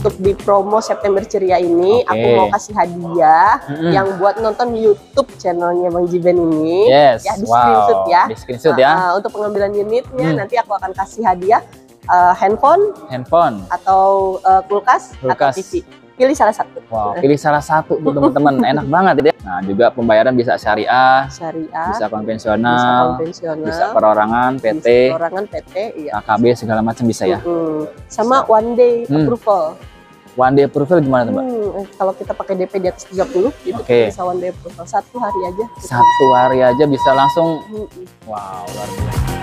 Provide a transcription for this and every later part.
untuk di promo September Ceria ini, aku mau kasih hadiah yang buat nonton YouTube channelnya Bang Jiben ini. Yes. Ya, di screenshot ya. Di screenshot ya. Untuk pengambilan unitnya nanti aku akan kasih hadiah handphone atau kulkas atau TV. Pilih salah satu. Wow, pilih salah satu tuh teman-teman. Enak banget ya. Nah, juga pembayaran bisa syariah, bisa konvensional, bisa perorangan, PT, iya. AKB segala macam bisa ya. Sama one day approval. One day approval gimana tuh, Mbak? Kalau kita pakai DP di atas 30 itu bisa one day approval. 1 hari aja. 1 hari aja bisa langsung. Wow, luar biasa.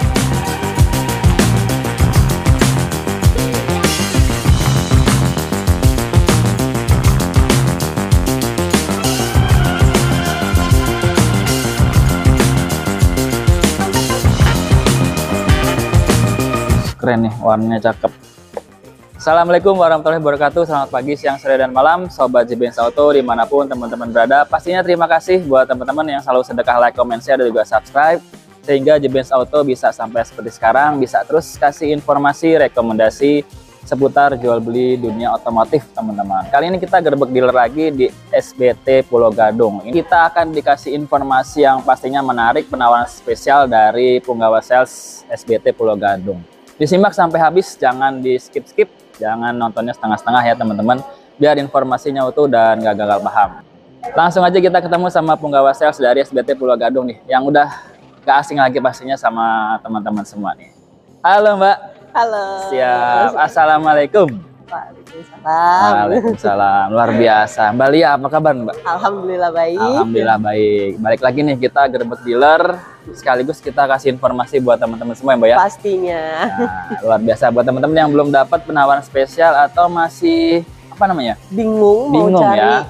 Keren nih, warnanya cakep. Assalamualaikum warahmatullahi wabarakatuh. Selamat pagi, siang, sore, dan malam Sobat JBens Auto dimanapun teman-teman berada. Pastinya terima kasih buat teman-teman yang selalu sedekah like, comment, share, dan juga subscribe, sehingga JBens Auto bisa sampai seperti sekarang, bisa terus kasih informasi, rekomendasi seputar jual beli dunia otomotif teman-teman. Kali ini kita gerbek dealer lagi di SBT Pulau Gadung. Ini kita akan dikasih informasi yang pastinya menarik, penawaran spesial dari penggawa sales SBT Pulau Gadung. Disimak sampai habis, jangan di skip-skip, jangan nontonnya setengah-setengah ya teman-teman, biar informasinya utuh dan gak gagal paham. Langsung aja kita ketemu sama penggawa sales dari SBT Pulau Gadung nih, yang udah gak asing lagi pastinya sama teman-teman semua nih. Halo Mbak. Halo. Siap. Assalamualaikum. Waalaikumsalam. Waalaikumsalam. Luar biasa. Mbak Lia, apa kabar Mbak? Alhamdulillah baik. Alhamdulillah baik. Balik lagi nih kita gerbek dealer, sekaligus kita kasih informasi buat teman-teman semua ya Mbak ya. Pastinya. Nah, luar biasa buat teman-teman yang belum dapat penawaran spesial atau masih apa namanya? Bingung mau cari ya.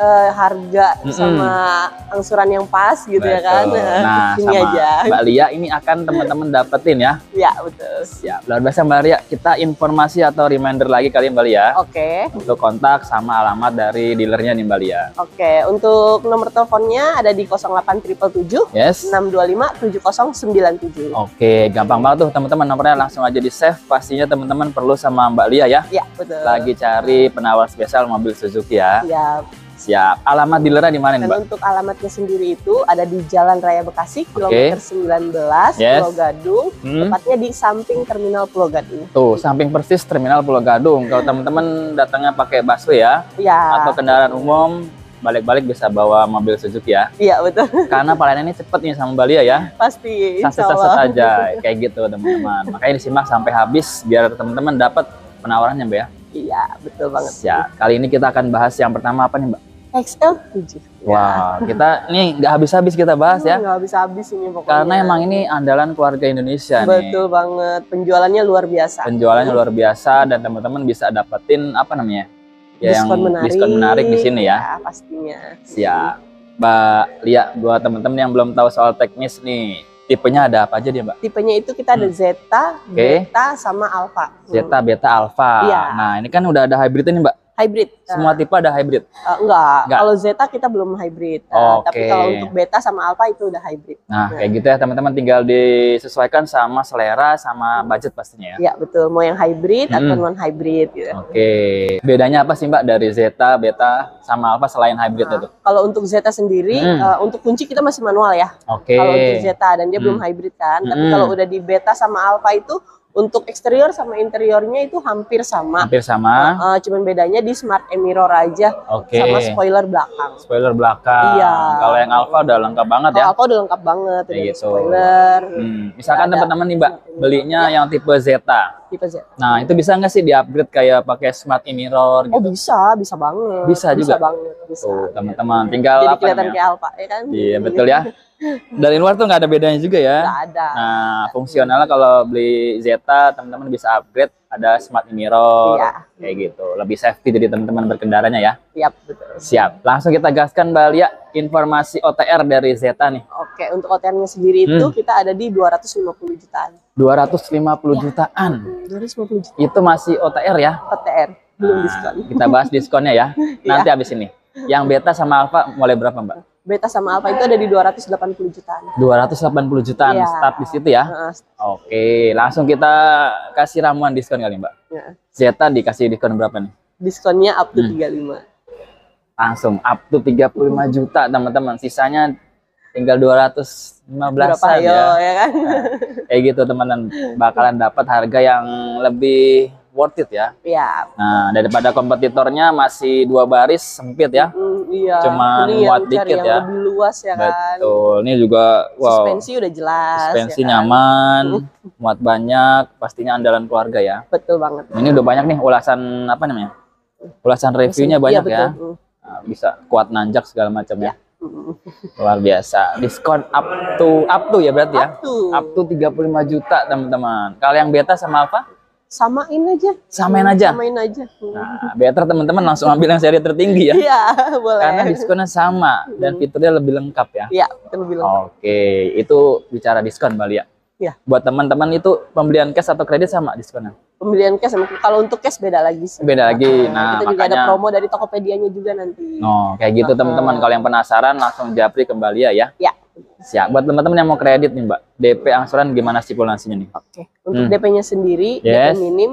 Harga sama angsuran yang pas gitu. Betul. Ya kan. Nah, ini sama aja. Mbak Lia ini akan teman-teman dapetin ya. Ya, betul. Siap. Luar biasa Mbak Lia, kita informasi atau reminder lagi kali Mbak Lia. Oke. Untuk kontak sama alamat dari dealernya nih Mbak Lia. Oke, untuk nomor teleponnya ada di 08777 625 7097. Oke, gampang banget tuh teman-teman, nomornya langsung aja di save. Pastinya teman-teman perlu sama Mbak Lia ya. Iya, betul. Lagi cari penawaran spesial mobil Suzuki ya. Iya. Siap. Alamat dealernya di mana nih, Mbak? Dan untuk alamatnya sendiri itu ada di Jalan Raya Bekasi, kilometer 19, Pulau Gadung. Tepatnya di samping Terminal Pulau Gadung. Tuh, samping persis Terminal Pulau Gadung. Kalau teman-teman datangnya pakai busway ya, atau kendaraan umum, balik-balik bisa bawa mobil Suzuki ya. Iya, betul. Karena pelayanannya cepet nih sama Mbak Lia ya. Pasti. Sat-sat aja, kayak gitu teman-teman. Makanya disimak sampai habis biar teman-teman dapat penawarannya Mbak ya. Iya, betul banget. Siap. Kali ini kita akan bahas yang pertama apa nih Mbak? XL7. Wah, kita nih nggak habis-habis kita bahas ya. Nggak habis-habis ini pokoknya. Karena emang ini andalan keluarga Indonesia nih. Betul banget. Penjualannya luar biasa. Penjualannya luar biasa dan teman-teman bisa dapetin apa namanya? Ya, diskon menarik di sini ya. Ya, pastinya. Siap. Mbak Lia, buat teman-teman yang belum tahu soal teknis nih, tipenya ada apa aja dia Mbak? Tipenya itu kita ada Zeta, Beta, sama Alpha. Zeta, Beta, Alpha. Iya. Nah ini kan udah ada hybridnya nih Mbak? Hybrid. Semua tipe ada hybrid? Enggak. Kalau Zeta kita belum hybrid. Tapi kalau untuk Beta sama Alpha itu udah hybrid. Nah, kayak gitu ya teman-teman, tinggal disesuaikan sama selera sama budget pastinya ya. Iya, betul. Mau yang hybrid atau non hybrid gitu. Oke. Bedanya apa sih Mbak dari Zeta, Beta sama Alpha selain hybrid itu? Kalau untuk Zeta sendiri, untuk kunci kita masih manual ya. Oke. Kalau untuk Zeta dan dia belum hybrid kan. Tapi kalau udah di Beta sama Alpha itu untuk eksterior sama interiornya itu hampir sama. Hampir sama. Cuman bedanya di smart mirror aja. Sama spoiler belakang. Spoiler belakang. Iya. Kalau yang Alpha udah lengkap banget ya. Alpha udah lengkap banget. Udah gitu. Spoiler. Misalkan teman-teman nih Mbak, belinya yang tipe Zeta. Tipe Zeta. Nah itu bisa nggak sih di-upgrade kayak pakai smart mirror gitu? Oh bisa banget. Bisa juga. Bisa banget. Bisa. Teman-teman, tinggal jadi apa kelihatan namanya? kayak Alpha ya kan? Iya betul ya. Dari luar tuh nggak ada bedanya juga ya. Nggak ada. Nah, fungsionalnya kalau beli Zeta, teman-teman bisa upgrade, ada smart mirror, kayak gitu. Lebih safety jadi teman-teman berkendaranya ya. Iya, betul. Siap. Langsung kita gaskan Mbak Lia, informasi OTR dari Zeta nih. Oke, untuk OTR-nya sendiri itu kita ada di 250 jutaan. 250 jutaan. 250 jutaan. Itu masih OTR ya? OTR, belum diskon. Kita bahas diskonnya ya. Nanti habis ini. Yang Beta sama Alpha mulai berapa Mbak? Beta sama Alpha itu ada di 280 jutaan. 280 jutaan start di situ ya. Oke, langsung kita kasih ramuan diskon kali Mbak. Zeta dikasih diskon berapa nih? Diskonnya up to 35. Langsung up to 35 juta teman-teman. Sisanya tinggal 215-an ya kan? Nah, kayak gitu teman-teman, bakalan dapat harga yang lebih worth it ya. Iya. Nah, daripada kompetitornya masih 2 baris sempit ya. Iya. Cuma muat dikit ya. Lebih luas ya kan. Betul. Ini juga wow. Suspensi udah jelas. Suspensi ya kan? nyaman, muat banyak, pastinya andalan keluarga ya. Betul banget. Ini udah banyak nih ulasan apa namanya? Ulasan reviewnya banyak ya. Nah, bisa kuat nanjak segala macam ya. Luar biasa. Diskon up to ya berarti ya. Up to 35 juta teman-teman. Kalau yang beta sama apa? Samain aja. Samain aja. Nah, beta teman-teman langsung ambil yang seri tertinggi ya. Iya, boleh. Karena diskonnya sama dan fiturnya lebih lengkap ya. Iya, lebih lengkap. Oke, itu bicara diskon Mbak Lia. Iya. Buat teman-teman itu pembelian cash atau kredit sama diskonnya? Pembelian cash, kalau untuk cash beda lagi sih. Beda lagi. Nah, kita juga ada promo dari Tokopedia-nya juga nanti. Oh, kayak gitu teman-teman. Kalau yang penasaran langsung japri ke Mbak Lia ya. Ya. Siap. Buat teman-teman yang mau kredit nih Mbak, DP angsuran gimana stipulasinya nih? Oke. Untuk DP-nya sendiri, yes. DP minim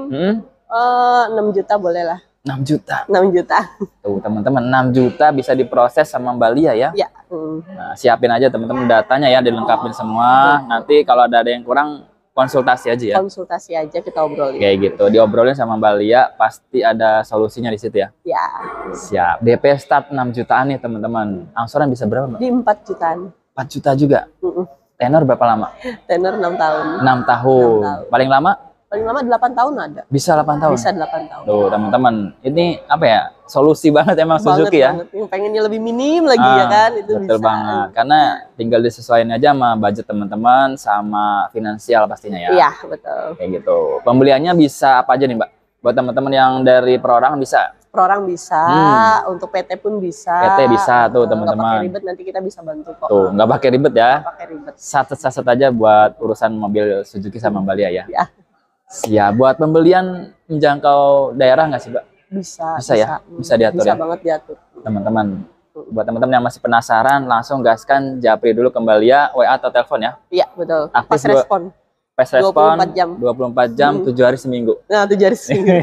6 juta boleh lah. 6 juta. 6 juta. Tuh teman-teman, 6 juta bisa diproses sama Mbak Lia ya. Iya. Nah, siapin aja teman-teman datanya ya, dilengkapin semua. Nanti kalau ada yang kurang konsultasi aja ya. Konsultasi aja, kita obrolin. Kayak gitu, diobrolin sama Mbak Lia, pasti ada solusinya di situ ya. Ya. Siap. DP start 6 jutaan nih teman-teman. Angsuran bisa berapa Mbak? Di 4 jutaan. 4 juta juga. Tenor berapa lama? Tenor 6 tahun. 6 tahun. Paling lama? Paling lama 8 tahun ada. Bisa 8 tahun? Bisa 8 tahun. Tuh teman-teman, ini apa ya, solusi banget emang Suzuki ya. Yang pengennya lebih minim lagi ya kan, itu betul bisa. Banget, karena tinggal disesuaikan aja sama budget teman-teman, sama finansial pastinya ya. Iya, betul. Kayak gitu. Pembeliannya bisa apa aja nih Mbak? Buat teman-teman yang dari perorangan bisa? Perorangan bisa, untuk PT pun bisa. PT bisa tuh teman-teman. Nggak pakai ribet, nanti kita bisa bantu kok. Tuh, nggak pakai ribet ya. Nggak pakai ribet. Saset-saset aja buat urusan mobil Suzuki sama Mbak Lia ya. Ya. Siap. Buat pembelian menjangkau daerah nggak sih Mbak? Bisa ya? Bisa diatur bisa ya? banget diatur. Teman-teman. Buat teman-teman yang masih penasaran, langsung gaskan japri dulu ke Mbak Lia, WA atau telepon ya. Iya, betul. Aktif Pas respon. Pas respon 24 jam. 24 jam, 7 hari seminggu. Nah, 7 hari seminggu.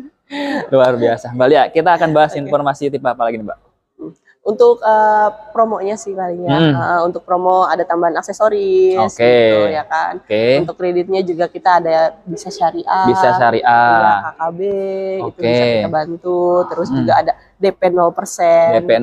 Luar biasa. Mbak Lia, kita akan bahas informasi tipe apa lagi nih Mbak? Untuk promonya sih paling ya. Untuk promo ada tambahan aksesoris gitu ya kan. Untuk kreditnya juga kita ada bisa syariah. Bisa syariah. KKB itu bisa kita bantu. Terus juga ada DP 0%. DP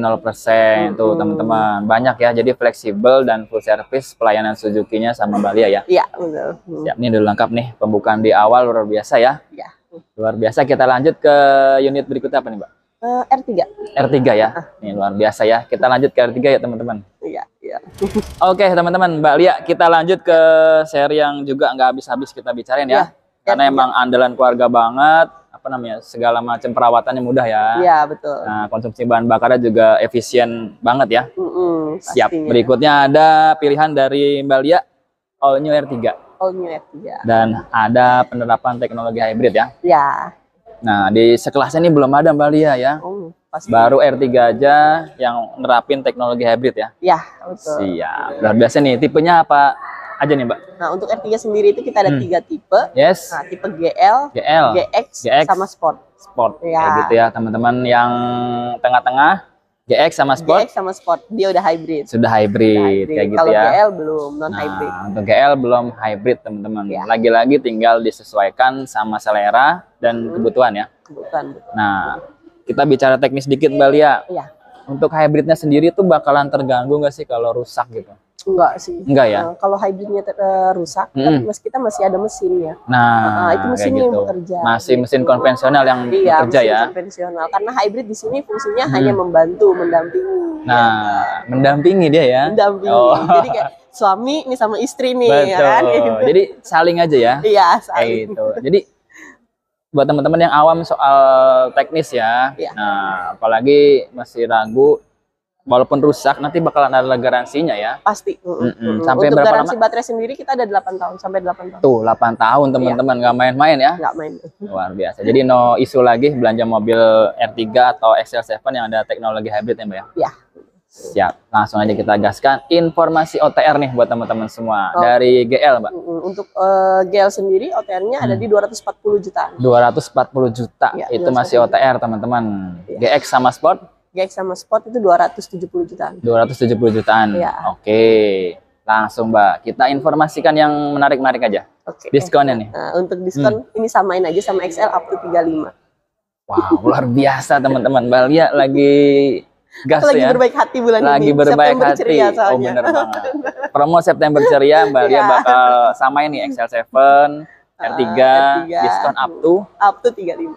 0% tuh teman-teman. Banyak ya, jadi fleksibel dan full service pelayanan Suzuki-nya sama Mbak Lia ya. Iya, betul. Siap, nih udah lengkap nih pembukaan di awal, luar biasa ya. Iya. Luar biasa. Kita lanjut ke unit berikutnya apa nih Mbak? R3. R3 ya. Nih luar biasa ya. Kita lanjut ke R3 ya teman-teman. Iya, iya. Oke teman-teman, Mbak Lia, kita lanjut ke seri yang juga nggak habis-habis kita bicarain ya. Karena emang andalan keluarga banget. Apa namanya? Segala macam perawatannya mudah ya. Iya, betul. Nah, konsumsi bahan bakarnya juga efisien banget ya. Siap. Pastinya. Berikutnya ada pilihan dari Mbak Lia, All New R3. All New R3. Dan ada penerapan teknologi hybrid ya. Ya. Nah, di sekelasnya ini belum ada Mbak Lia ya. Pasti. Baru R3 aja yang nerapin teknologi hybrid ya. Ya, betul. Siap. Luar biasa nih. Tipenya apa aja nih Mbak? Nah, untuk R3 sendiri itu kita ada 3 tipe. Yes. Nah, tipe GL, GX, sama Sport. Sport. Ya. Kayak gitu ya teman-teman. Yang tengah-tengah GX sama Sport. GX sama Sport. Dia udah hybrid. Sudah hybrid. Kayak gitu kalau ya. Kalau GL belum, non hybrid. Nah, untuk GL belum hybrid teman-teman. Lagi-lagi tinggal disesuaikan sama selera dan kebutuhan ya. Kebutuhan. Nah, kita bicara teknis dikit Mbak Lia. Iya. Untuk hybridnya sendiri tuh bakalan terganggu nggak sih kalau rusak gitu? Enggak sih. Enggak ya? Kalau hybridnya rusak, kita masih ada mesinnya. Nah, itu mesinnya yang bekerja. Masih mesin konvensional yang bekerja ya? Konvensional. Karena hybrid di sini fungsinya hanya membantu, mendampingi. Nah, mendampingi dia ya? Mendampingi. Jadi kayak suami nih sama istri nih. Betul. Ya kan? Jadi saling aja ya? Iya, saling. Gitu. Jadi buat teman-teman yang awam soal teknis ya, nah apalagi masih ragu, walaupun rusak nanti bakalan ada garansinya ya. Pasti. Sampai untuk berapa garansi lama? baterai sendiri kita ada 8 tahun sampai 8 tahun. Tuh 8 tahun teman-teman, nggak main-main ya. Nggak main. Luar biasa. Jadi no isu lagi belanja mobil R3 atau XL7 yang ada teknologi hybrid ya Mbak ya. Iya. Siap, langsung aja kita gaskan informasi OTR nih buat teman-teman semua dari GL, Mbak. Untuk GL sendiri OTR-nya ada di 240 jutaan. 240 juta ya, itu masih OTR, teman-teman. Ya. GX sama Sport? GX sama Sport itu 270 jutaan. 270 jutaan. Ya. Oke. Langsung, Mbak, kita informasikan yang menarik-menarik aja. Diskonnya nih. Nah, untuk diskon ini samain aja sama XL up to 35. Wow, luar biasa teman-teman. Mbak Lia lagi gas lagi ya. Berbaik hati bulan lagi ini. Berbaik September hati. Ceria, oh bener banget. Promo September Ceria, Mbak Lia bakal samain nih XL7, R3, diskon up to 35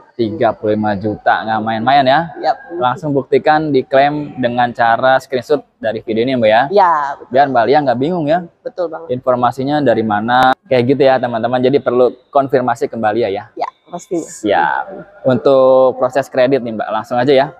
juta, nggak main-main ya. Yep. Langsung buktikan, diklaim dengan cara screenshot dari video ini, Mbak ya. Ya, betul. Biar Mbak Lia nggak bingung ya. Betul banget. Informasinya dari mana, kayak gitu ya teman-teman. Jadi perlu konfirmasi kembali ya. Ya, pastinya. Siap. Untuk proses kredit nih, Mbak, langsung aja ya.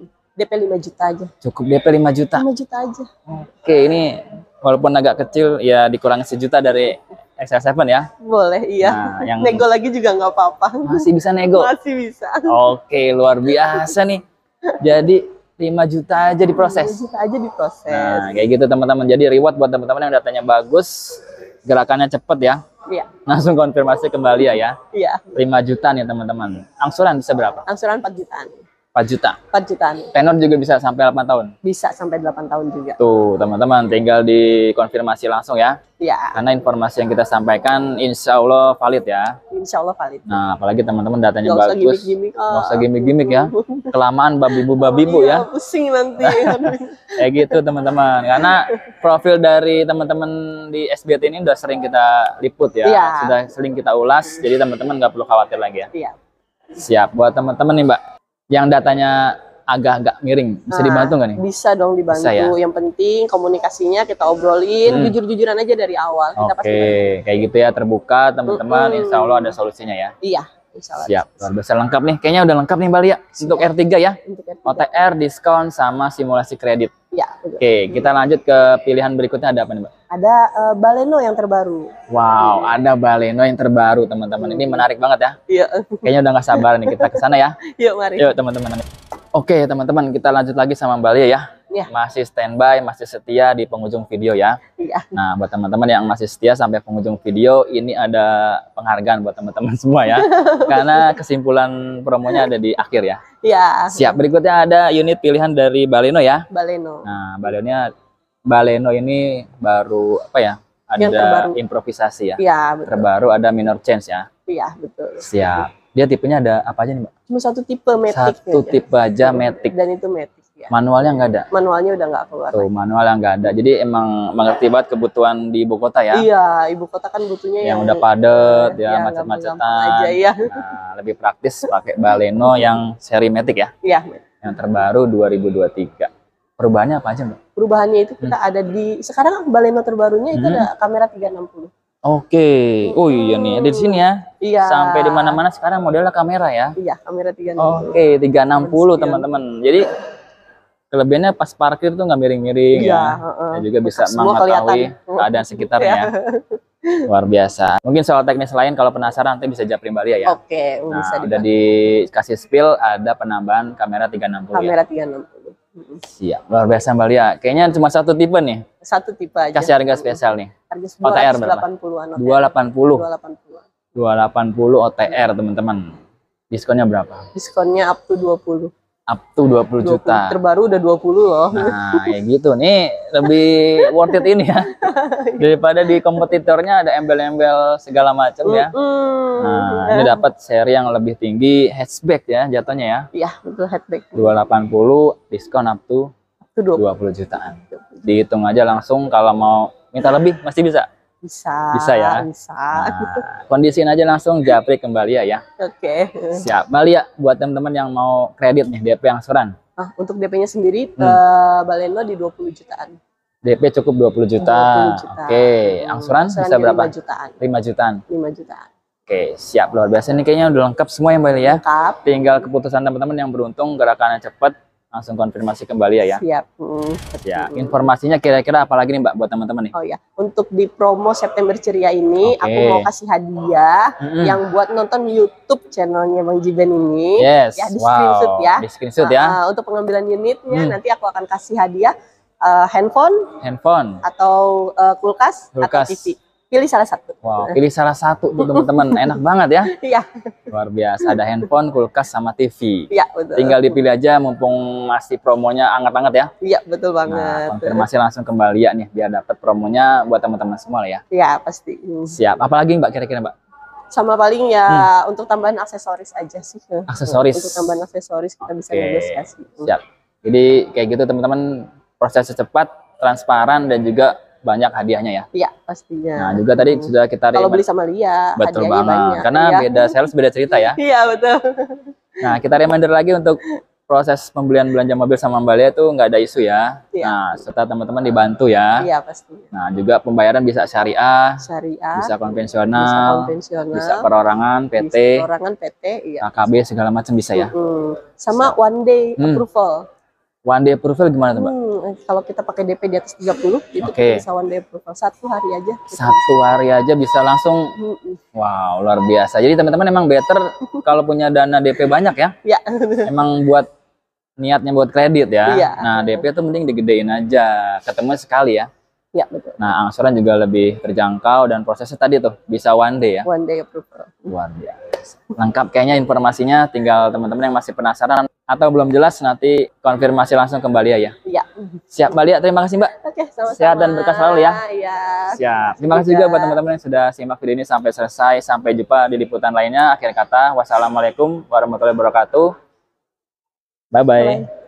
DP 5 juta aja. Cukup DP 5 juta? 5 juta aja. Oke, ini walaupun agak kecil, ya dikurangi sejuta dari XL7 ya? Boleh, iya. Nah, nego lagi juga nggak apa-apa. Masih bisa nego? Masih bisa. Oke, luar biasa nih. Jadi 5 juta aja diproses? 5 juta aja diproses. Nah, kayak gitu teman-teman. Jadi reward buat teman-teman yang datanya bagus, gerakannya cepet ya? Iya. Langsung konfirmasi kembali ya? Iya. 5 juta nih teman-teman. Angsuran bisa berapa? Angsuran 4 jutaan. 4 juta. 4 jutaan. Tenor juga bisa sampai 8 tahun. Bisa sampai 8 tahun juga. Tuh, teman-teman tinggal dikonfirmasi langsung ya. Iya. Karena informasi yang kita sampaikan insya Allah valid ya. Insya Allah valid. Nah, apalagi teman-teman datanya bagus. Gak usah gimmick-gimmick ya. Kelamaan babibu ya. Pusing nanti. Kayak gitu teman-teman. Karena profil dari teman-teman di SBT ini udah sering kita liput ya. Iya. Sudah sering kita ulas. Jadi teman-teman nggak perlu khawatir lagi ya. Iya. Siap. Buat teman-teman nih, Mbak, yang datanya agak-agak miring, bisa dibantu nggak nih? Bisa dong dibantu. Bisa, ya? Yang penting komunikasinya kita obrolin, jujur-jujuran aja dari awal. Oke, kayak gitu ya, terbuka teman-teman. Insya Allah ada solusinya ya. Iya, insya Allah. Siap, luar biasa lengkap nih. Kayaknya udah lengkap nih, Mbak Lia. Untuk R3 ya, OTR, diskon, sama simulasi kredit. Iya. Oke, kita lanjut ke pilihan berikutnya. Ada apa nih, Mbak? Ada Baleno yang terbaru. Wow, ada Baleno yang terbaru teman-teman. Ini menarik banget ya. Iya. Kayaknya udah nggak sabar nih kita ke sana ya. Yuk, mari. Yuk teman-teman. Oke teman-teman, kita lanjut lagi sama Mbak Lia ya. Iya. Masih standby, masih setia di penghujung video ya. Iya. Nah, buat teman-teman yang masih setia sampai penghujung video, ini ada penghargaan buat teman-teman semua ya. Karena kesimpulan promonya ada di akhir ya. Iya. Siap, berikutnya ada unit pilihan dari Baleno ya. Baleno. Nah, Baleno ini baru apa ya? Ada improvisasi ya. Iya, betul. Terbaru ada minor change ya. Iya, betul. Siap. Dia tipenya ada apa aja nih, Mbak? Cuma satu tipe Matic. Satu tipe aja Matic. Dan itu Matic ya. Manualnya nggak ada? Manualnya udah nggak keluar. Tuh, manualnya nggak ada. Jadi emang mengerti banget kebutuhan di ibu kota ya? Iya, ibu kota kan butuhnya yang udah padet ya, macet-macetan. Ya. Nah, lebih praktis pakai Baleno yang seri Matic ya? Iya. Yang terbaru 2023. Perubahannya apa aja, Mbak? Perubahannya itu kita ada di sekarang Baleno terbarunya itu ada kamera 360. Oke. Oh iya nih, ada di sini ya. Iya. Sampai di mana-mana sekarang modelnya kamera ya. Iya, kamera 360. Oke, 360 teman-teman. Jadi kelebihannya pas parkir tuh nggak miring-miring ya. Dan juga bisa mengetahui keadaan sekitarnya. Luar biasa. Mungkin soal teknis lain kalau penasaran nanti bisa japri Mbak Lia ya. Oke, nah, bisa udah dikasih spill ada penambahan kamera 360 kamera ya. 360. Siap, luar biasa Mbak Lia. Kayaknya cuma satu tipe nih. Satu tipe aja. Kasih harga spesial nih. Harga OTR berapa? 280. 280 OTR teman-teman. Diskonnya berapa? Diskonnya up to 20. Up to 20 juta. Terbaru udah 20 loh. Nah, ya gitu. Nih lebih worth it ini ya. Daripada di kompetitornya ada embel-embel segala macam ya. Nah, ini dapat seri yang lebih tinggi, hatchback ya jatuhnya ya. Iya, betul, hatchback. 280, diskon up to 20 jutaan. Dihitung aja langsung, kalau mau minta lebih masih bisa. Bisa ya. Bisa. Nah, kondisiin aja langsung japri kembali ya. Oke. Siap. Mbak Lia, buat teman-teman yang mau kredit nih DP angsuran. Untuk DP-nya sendiri Baleno di 20 jutaan. DP cukup 20 juta. Oke, angsuran bisa berapa? 5 jutaan. 5 jutaan. 5 jutaan. Oke, siap. Luar biasa nih, kayaknya udah lengkap semua ya Mbak Lia. Lengkap. Tinggal keputusan teman-teman yang beruntung, gerakannya cepat, langsung konfirmasi kembali ya. Siap. Ya, informasinya kira-kira apa lagi nih Mbak buat teman-teman nih? Oh ya, untuk di promo September Ceria ini aku mau kasih hadiah yang buat nonton YouTube channelnya Bang Jiben ini. Yes. Ya, di screenshot ya. Di screenshot ya. Untuk pengambilan unitnya nanti aku akan kasih hadiah handphone atau kulkas atau TV. Pilih salah satu. Wow, pilih salah satu tuh teman-teman. Enak banget ya. Iya. Luar biasa, ada handphone, kulkas, sama TV. Iya, betul. Tinggal dipilih aja mumpung masih promonya anget-anget ya. Iya, betul banget. Nah, konfirmasi langsung kembali ya nih biar dapat promonya buat teman-teman semua ya. Iya, pasti. Siap. Apalagi Mbak kira-kira Mbak? Sama paling ya untuk tambahan aksesoris aja sih. Aksesoris. Untuk tambahan aksesoris kita bisa negosiasi. Siap. Jadi kayak gitu teman-teman, prosesnya cepat, transparan dan juga banyak hadiahnya ya. Iya, pastinya. Nah, juga tadi sudah kita kalau beli sama Lia, betul banget. Banyak. Karena beda sales, beda cerita ya. Iya, betul. Nah, kita reminder lagi untuk proses pembelian belanja mobil sama Mbak Lia itu nggak ada isu ya. Iya. Nah, serta teman-teman dibantu ya. Iya, pastinya. Nah, juga pembayaran bisa syariah, bisa konvensional, bisa perorangan, PT, iya. AKB segala macam bisa ya. Sama one day approval. One day approval gimana tuh Mbak? Kalau kita pakai DP di atas 30 itu kita bisa one day approval. 1 hari aja. 1 hari aja bisa langsung. Wow, luar biasa. Jadi teman-teman emang better kalau punya dana DP banyak ya. Iya. Emang buat niatnya buat kredit ya. Iya. Nah, DP itu penting digedein aja. Ketemu sekali ya. Iya, betul. Nah, angsuran juga lebih terjangkau dan prosesnya tadi tuh bisa one day ya. One day approval. Luar biasa. Lengkap kayaknya informasinya, tinggal teman-teman yang masih penasaran atau belum jelas nanti konfirmasi langsung kembali ya. Iya. Siap Mbak Lia, terima kasih Mbak. Oke, sama-sama. Sehat dan berkah selalu ya. Iya. Siap. Terima kasih juga buat teman-teman yang sudah simak video ini sampai selesai. Sampai jumpa di liputan lainnya. Akhir kata, wassalamualaikum warahmatullahi wabarakatuh. Bye-bye.